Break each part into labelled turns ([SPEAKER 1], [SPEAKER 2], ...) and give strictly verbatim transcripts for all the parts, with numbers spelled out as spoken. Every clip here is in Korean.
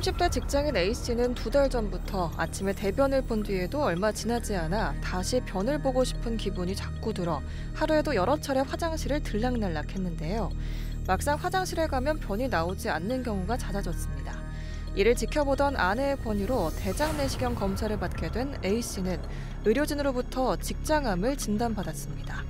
[SPEAKER 1] 삼십 대 직장인 A씨는 두 달 전부터 아침에 대변을 본 뒤에도 얼마 지나지 않아 다시 변을 보고 싶은 기분이 자꾸 들어 하루에도 여러 차례 화장실을 들락날락 했는데요. 막상 화장실에 가면 변이 나오지 않는 경우가 잦아졌습니다. 이를 지켜보던 아내의 권유로 대장 내시경 검사를 받게 된 A씨는 의료진으로부터 직장암을 진단받았습니다.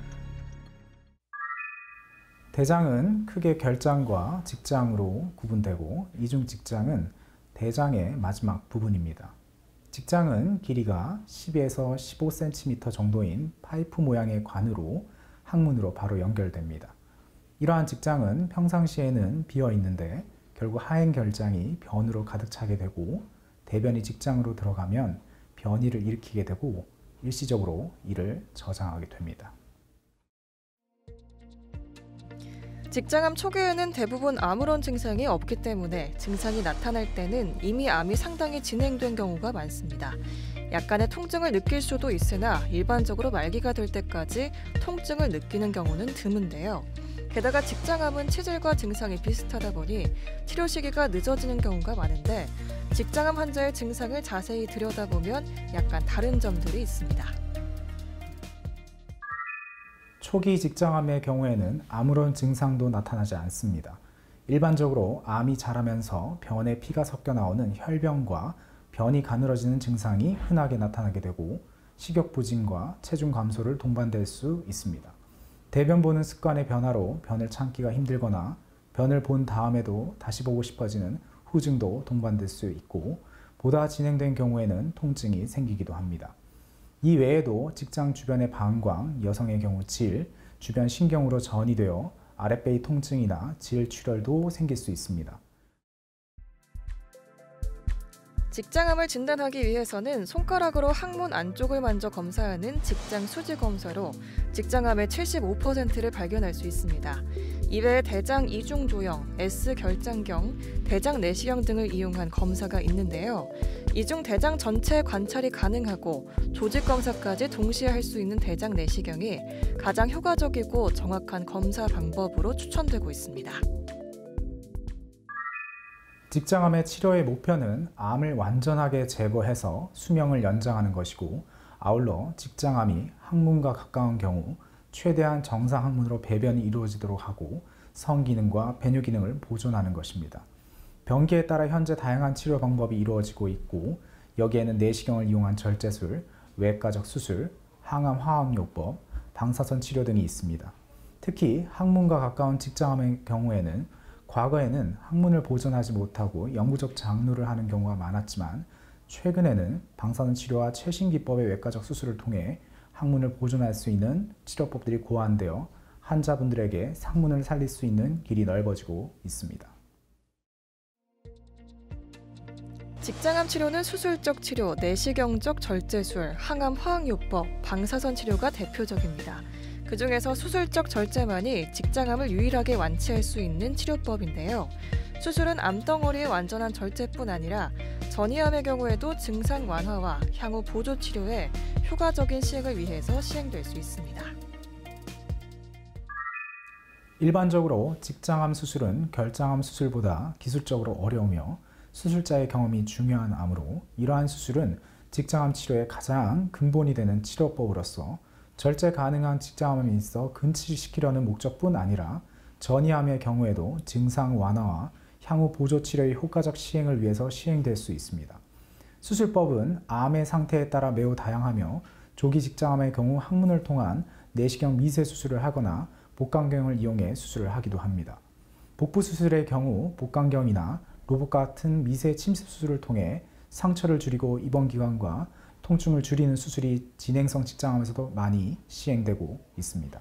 [SPEAKER 2] 대장은 크게 결장과 직장으로 구분되고 이중 직장은 대장의 마지막 부분입니다. 직장은 길이가 십에서 십오 센티미터 정도인 파이프 모양의 관으로 항문으로 바로 연결됩니다. 이러한 직장은 평상시에는 비어 있는데 결국 하행 결장이 변으로 가득 차게 되고 대변이 직장으로 들어가면 변이를 일으키게 되고 일시적으로 이를 저장하게 됩니다.
[SPEAKER 1] 직장암 초기에는 대부분 아무런 증상이 없기 때문에 증상이 나타날 때는 이미 암이 상당히 진행된 경우가 많습니다. 약간의 통증을 느낄 수도 있으나 일반적으로 말기가 될 때까지 통증을 느끼는 경우는 드문데요. 게다가 직장암은 치질과 증상이 비슷하다 보니 치료 시기가 늦어지는 경우가 많은데 직장암 환자의 증상을 자세히 들여다보면 약간 다른 점들이 있습니다.
[SPEAKER 2] 초기 직장암의 경우에는 아무런 증상도 나타나지 않습니다. 일반적으로 암이 자라면서 변에 피가 섞여 나오는 혈변과 변이 가늘어지는 증상이 흔하게 나타나게 되고 식욕부진과 체중 감소를 동반될 수 있습니다. 대변 보는 습관의 변화로 변을 참기가 힘들거나 변을 본 다음에도 다시 보고 싶어지는 후증도 동반될 수 있고 보다 진행된 경우에는 통증이 생기기도 합니다. 이 외에도 직장 주변의 방광, 여성의 경우 질, 주변 신경으로 전이되어 아랫배의 통증이나 질 출혈도 생길 수 있습니다.
[SPEAKER 1] 직장암을 진단하기 위해서는 손가락으로 항문 안쪽을 만져 검사하는 직장 수지 검사로 직장암의 칠십오 퍼센트를 발견할 수 있습니다. 이외에 대장 이중 조형, S 결장경, 대장 내시경 등을 이용한 검사가 있는데요. 이중 대장 전체 관찰이 가능하고 조직 검사까지 동시에 할 수 있는 대장 내시경이 가장 효과적이고 정확한 검사 방법으로 추천되고 있습니다.
[SPEAKER 2] 직장암의 치료의 목표는 암을 완전하게 제거해서 수명을 연장하는 것이고 아울러 직장암이 항문과 가까운 경우 최대한 정상 항문으로 배변이 이루어지도록 하고 성기능과 배뇨 기능을 보존하는 것입니다. 병기에 따라 현재 다양한 치료 방법이 이루어지고 있고 여기에는 내시경을 이용한 절제술, 외과적 수술, 항암 화학요법, 방사선 치료 등이 있습니다. 특히 항문과 가까운 직장암의 경우에는 과거에는 항문을 보존하지 못하고 영구적 장루를 하는 경우가 많았지만 최근에는 방사선 치료와 최신 기법의 외과적 수술을 통해 항문을 보존할 수 있는 치료법들이 고안되어 환자분들에게 상문을 살릴 수 있는 길이 넓어지고 있습니다.
[SPEAKER 1] 직장암 치료는 수술적 치료, 내시경적 절제술, 항암 화학요법, 방사선 치료가 대표적입니다. 그중에서 수술적 절제만이 직장암을 유일하게 완치할 수 있는 치료법인데요. 수술은 암덩어리의 완전한 절제뿐 아니라 전이암의 경우에도 증상 완화와 향후 보조 치료에 효과적인 시행을 위해서 시행될 수 있습니다.
[SPEAKER 2] 일반적으로 직장암 수술은 결장암 수술보다 기술적으로 어려우며 수술자의 경험이 중요한 암으로 이러한 수술은 직장암 치료의 가장 근본이 되는 치료법으로서 절제 가능한 직장암에 있어 근치시키려는 목적뿐 아니라 전이암의 경우에도 증상 완화와 향후 보조 치료의 효과적 시행을 위해서 시행될 수 있습니다. 수술법은 암의 상태에 따라 매우 다양하며 조기 직장암의 경우 항문을 통한 내시경 미세 수술을 하거나 복강경을 이용해 수술을 하기도 합니다. 복부 수술의 경우 복강경이나 로봇 같은 미세 침습 수술을 통해 상처를 줄이고 입원 기간과 통증을 줄이는 수술이 진행성 직장암에서도 많이 시행되고 있습니다.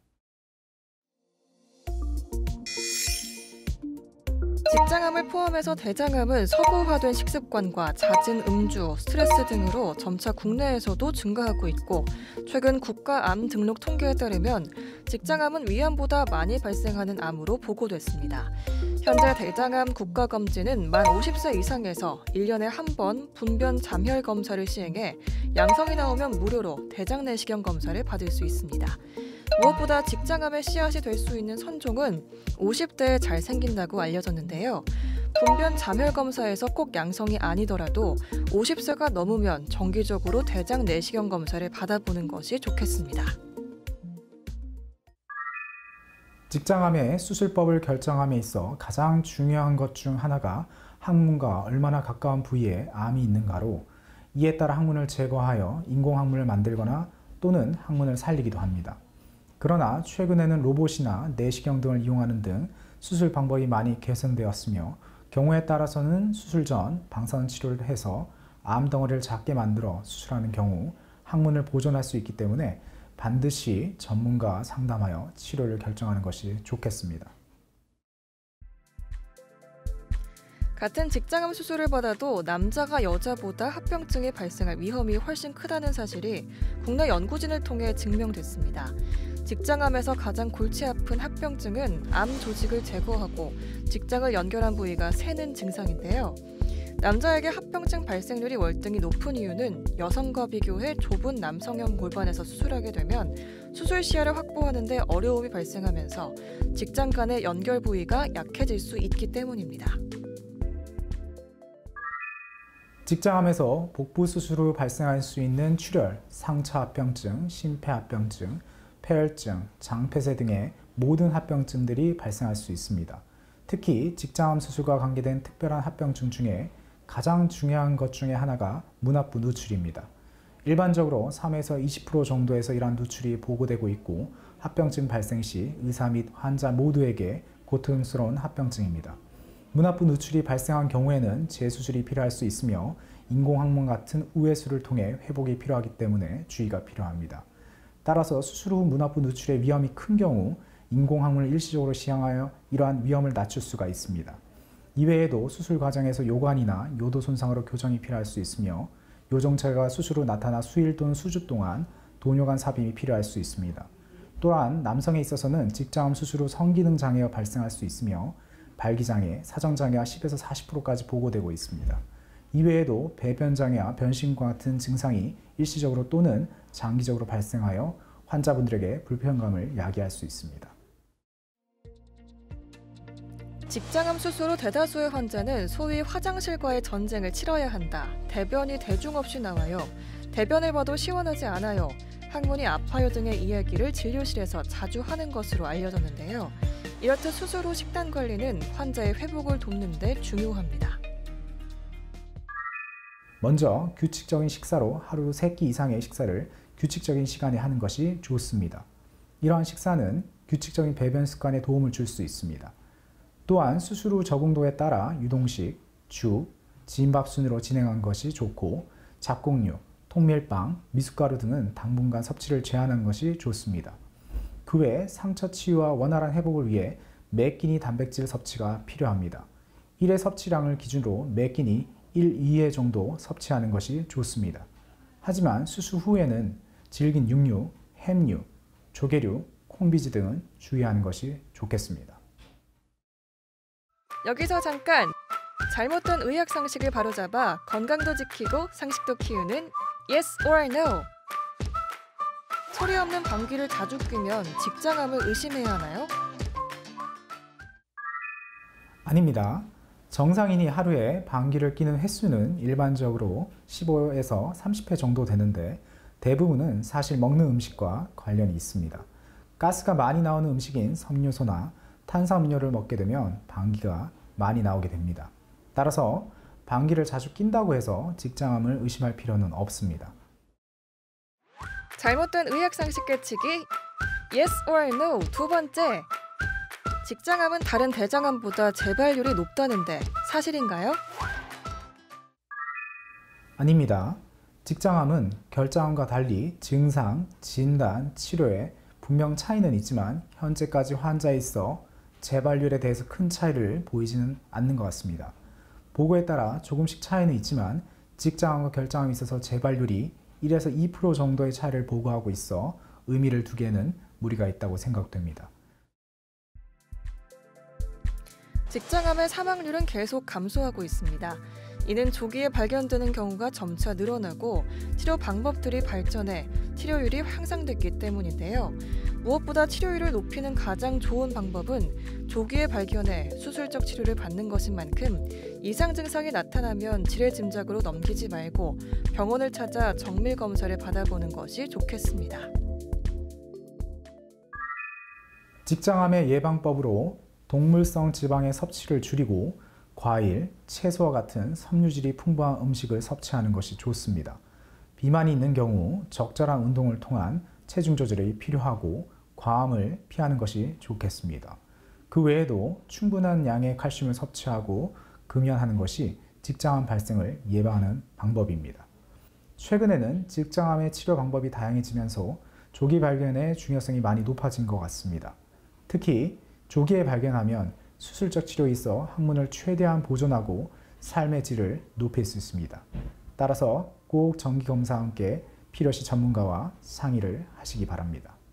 [SPEAKER 1] 직장암을 포함해서 대장암은 서구화된 식습관과 잦은 음주, 스트레스 등으로 점차 국내에서도 증가하고 있고 최근 국가암 등록 통계에 따르면 직장암은 위암보다 많이 발생하는 암으로 보고됐습니다. 현재 대장암 국가검진은 만 오십 세 이상에서 일 년에 한 번 분변 잠혈 검사를 시행해 양성이 나오면 무료로 대장 내시경 검사를 받을 수 있습니다. 무엇보다 직장암의 씨앗이 될 수 있는 선종은 오십 대에 잘 생긴다고 알려졌는데요. 분변 자멸 검사에서 꼭 양성이 아니더라도 오십 세가 넘으면 정기적으로 대장 내시경 검사를 받아보는 것이 좋겠습니다.
[SPEAKER 2] 직장암의 수술법을 결정함에 있어 가장 중요한 것 중 하나가 항문과 얼마나 가까운 부위에 암이 있는가로, 이에 따라 항문을 제거하여 인공항문을 만들거나 또는 항문을 살리기도 합니다. 그러나 최근에는 로봇이나 내시경 등을 이용하는 등 수술 방법이 많이 개선되었으며, 경우에 따라서는 수술 전 방사선 치료를 해서 암 덩어리를 작게 만들어 수술하는 경우 항문을 보존할 수 있기 때문에 반드시 전문가와 상담하여 치료를 결정하는 것이 좋겠습니다.
[SPEAKER 1] 같은 직장암 수술을 받아도 남자가 여자보다 합병증이 발생할 위험이 훨씬 크다는 사실이 국내 연구진을 통해 증명됐습니다. 직장암에서 가장 골치 아픈 합병증은 암 조직을 제거하고 직장을 연결한 부위가 새는 증상인데요. 남자에게 합병증 발생률이 월등히 높은 이유는 여성과 비교해 좁은 남성형 골반에서 수술하게 되면 수술 시야를 확보하는 데 어려움이 발생하면서 직장 간의 연결 부위가 약해질 수 있기 때문입니다.
[SPEAKER 2] 직장암에서 복부 수술 후 발생할 수 있는 출혈, 상처 합병증, 심폐합병증, 폐혈증, 장폐쇄 등의 모든 합병증들이 발생할 수 있습니다. 특히 직장암 수술과 관계된 특별한 합병증 중에 가장 중요한 것 중에 하나가 문압부 누출입니다. 일반적으로 삼에서 이십 퍼센트 정도에서 이러한 누출이 보고되고 있고, 합병증 발생 시 의사 및 환자 모두에게 고통스러운 합병증입니다. 문압부 누출이 발생한 경우에는 재수술이 필요할 수 있으며 인공항문 같은 우회수를 통해 회복이 필요하기 때문에 주의가 필요합니다. 따라서 수술 후 문압부 누출의 위험이 큰 경우 인공항문을 일시적으로 시행하여 이러한 위험을 낮출 수가 있습니다. 이외에도 수술 과정에서 요관이나 요도 손상으로 교정이 필요할 수 있으며, 요정체가 수술 후 나타나 수일 또는 수주 동안 도뇨관 삽입이 필요할 수 있습니다. 또한 남성에 있어서는 직장암 수술 후 성기능 장애가 발생할 수 있으며 발기장애, 사정장애가 십에서 사십 퍼센트까지 보고되고 있습니다. 이외에도 배변장애와 변심과 같은 증상이 일시적으로 또는 장기적으로 발생하여 환자분들에게 불편감을 야기할 수 있습니다.
[SPEAKER 1] 직장암 수술 후 대다수의 환자는 소위 화장실과의 전쟁을 치러야 한다. 대변이 대중 없이 나와요. 대변을 봐도 시원하지 않아요. 항문이 아파요 등의 이야기를 진료실에서 자주 하는 것으로 알려졌는데요. 이렇듯 수술 후 식단 관리는 환자의 회복을 돕는 데 중요합니다.
[SPEAKER 2] 먼저 규칙적인 식사로 하루 세 끼 이상의 식사를 규칙적인 시간에 하는 것이 좋습니다. 이러한 식사는 규칙적인 배변 습관에 도움을 줄 수 있습니다. 또한 수술 후 적응도에 따라 유동식, 죽, 진밥 순으로 진행한 것이 좋고, 잡곡류, 통밀빵, 미숫가루 등은 당분간 섭취를 제한하는 것이 좋습니다. 그 외 상처 치유와 원활한 회복을 위해 매 끼니 단백질 섭취가 필요합니다. 일회 섭취량을 기준으로 매 끼니 일, 이 회 정도 섭취하는 것이 좋습니다. 하지만 수술 후에는 질긴 육류, 햄류, 조개류, 콩비지 등은 주의하는 것이 좋겠습니다.
[SPEAKER 1] 여기서 잠깐! 잘못된 의학 상식을 바로잡아 건강도 지키고 상식도 키우는 Yes or No! 소리 없는 방귀를 자주 뀌면 직장암을 의심해야 하나요?
[SPEAKER 2] 아닙니다. 정상인이 하루에 방귀를 뀌는 횟수는 일반적으로 십오에서 삼십 회 정도 되는데, 대부분은 사실 먹는 음식과 관련이 있습니다. 가스가 많이 나오는 음식인 섬유소나 탄수화물을 먹게 되면 방귀가 많이 나오게 됩니다. 따라서 방귀를 자주 낀다고 해서 직장암을 의심할 필요는 없습니다.
[SPEAKER 1] 잘못된 의학 상식 깨치기 Yes or No 두 번째. 직장암은 다른 대장암보다 재발률이 높다는데 사실인가요?
[SPEAKER 2] 아닙니다. 직장암은 결장암과 달리 증상, 진단, 치료에 분명 차이는 있지만 현재까지 환자에 있어 재발률에 대해서 큰 차이를 보이지는 않는 것 같습니다. 보고에 따라 조금씩 차이는 있지만 직장암과 결장암에 있어서 재발률이 일에서 이 퍼센트 정도의 차이를 보고하고 있어 의미를 두기에는 무리가 있다고 생각됩니다.
[SPEAKER 1] 직장암의 사망률은 계속 감소하고 있습니다. 이는 조기에 발견되는 경우가 점차 늘어나고 치료 방법들이 발전해 치료율이 향상됐기 때문인데요. 무엇보다 치료율을 높이는 가장 좋은 방법은 조기에 발견해 수술적 치료를 받는 것인 만큼 이상 증상이 나타나면 질의 짐작으로 넘기지 말고 병원을 찾아 정밀 검사를 받아보는 것이 좋겠습니다.
[SPEAKER 2] 직장암의 예방법으로 동물성 지방의 섭취를 줄이고 과일, 채소와 같은 섬유질이 풍부한 음식을 섭취하는 것이 좋습니다. 비만이 있는 경우 적절한 운동을 통한 체중 조절이 필요하고 과음을 피하는 것이 좋겠습니다. 그 외에도 충분한 양의 칼슘을 섭취하고 금연하는 것이 직장암 발생을 예방하는 방법입니다. 최근에는 직장암의 치료 방법이 다양해지면서 조기 발견의 중요성이 많이 높아진 것 같습니다. 특히 조기에 발견하면 수술적 치료에 있어 항문을 최대한 보존하고 삶의 질을 높일 수 있습니다. 따라서 꼭 정기검사와 함께 필요시 전문가와 상의를 하시기 바랍니다.